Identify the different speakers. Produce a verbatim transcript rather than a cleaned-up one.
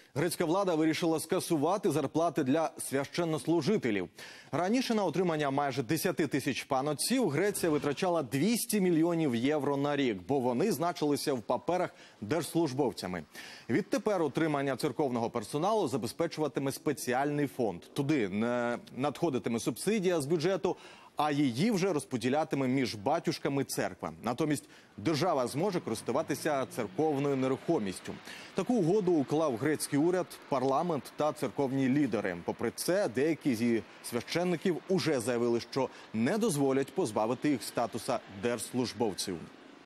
Speaker 1: Грецька влада вирішила скасувати зарплати для священнослужителів. Раніше на отримання майже десяти тисяч панотців Греція витрачала двісті мільйонів євро на рік, бо вони значилися в паперах держслужбовцями. Відтепер отримання церковного персоналу забезпечуватиме спеціальний фонд. Туди не надходитиме субсидія з бюджету, а її вже розподілятиме між батюшками церква. Натомість держава зможе користуватися церковною нерухомістю. Таку угоду уклав грецький уряд, парламент та церковні лідери. Попри це, деякі зі священників уже заявили, що не дозволять позбавити їх статуса держслужбовців.